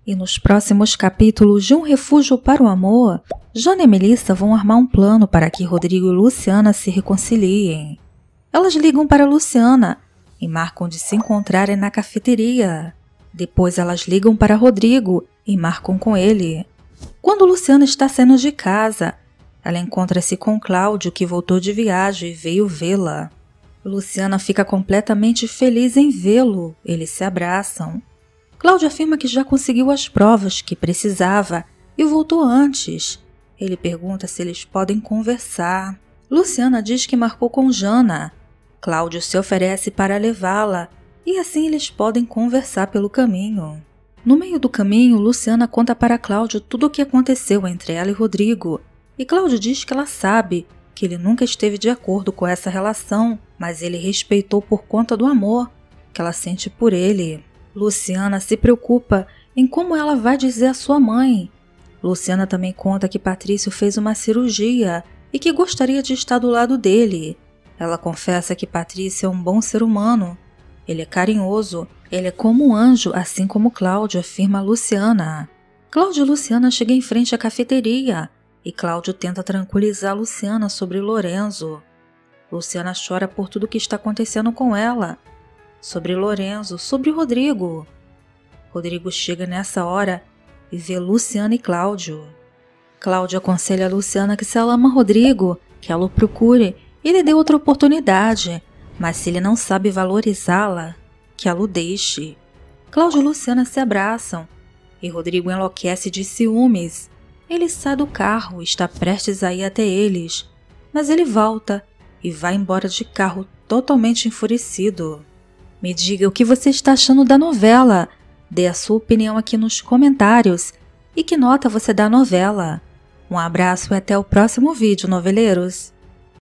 E nos próximos capítulos de Um Refúgio para o Amor, Jana e Melissa vão armar um plano para que Rodrigo e Luciana se reconciliem. Elas ligam para Luciana e marcam de se encontrarem na cafeteria. Depois elas ligam para Rodrigo e marcam com ele. Quando Luciana está saindo de casa, ela encontra-se com Cláudio, que voltou de viagem e veio vê-la. Luciana fica completamente feliz em vê-lo, eles se abraçam. Cláudio afirma que já conseguiu as provas que precisava e voltou antes. Ele pergunta se eles podem conversar. Luciana diz que marcou com Jana. Cláudio se oferece para levá-la e assim eles podem conversar pelo caminho. No meio do caminho, Luciana conta para Cláudio tudo o que aconteceu entre ela e Rodrigo. E Cláudio diz que ela sabe que ele nunca esteve de acordo com essa relação, mas ele respeitou por conta do amor que ela sente por ele. Luciana se preocupa em como ela vai dizer à sua mãe. Luciana também conta que Patrício fez uma cirurgia e que gostaria de estar do lado dele. Ela confessa que Patrício é um bom ser humano. Ele é carinhoso, ele é como um anjo, assim como Cláudio, afirma Luciana. Cláudio e Luciana chegam em frente à cafeteria e Cláudio tenta tranquilizar Luciana sobre Lorenzo. Luciana chora por tudo que está acontecendo com ela. Sobre Lorenzo, sobre Rodrigo. Rodrigo chega nessa hora e vê Luciana e Cláudio. Cláudio aconselha a Luciana que se ela ama Rodrigo, que ela o procure e lhe dê outra oportunidade, mas se ele não sabe valorizá-la, que ela o deixe. Cláudio e Luciana se abraçam e Rodrigo enlouquece de ciúmes. Ele sai do carro e está prestes a ir até eles, mas ele volta e vai embora de carro totalmente enfurecido. Me diga o que você está achando da novela. Dê a sua opinião aqui nos comentários. E que nota você dá à novela? Um abraço e até o próximo vídeo, noveleiros!